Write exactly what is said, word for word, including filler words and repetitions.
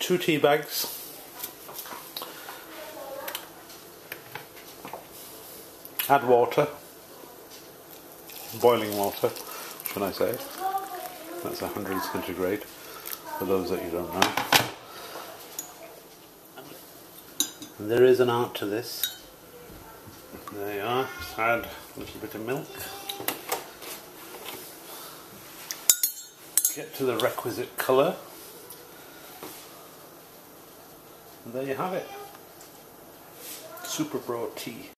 two tea bags, add water, boiling water, should I say. That's one hundred centigrade, for those that you don't know. And there is an art to this. There you are. Just add a little bit of milk. Get to the requisite colour. And there you have it. Super Bro tea.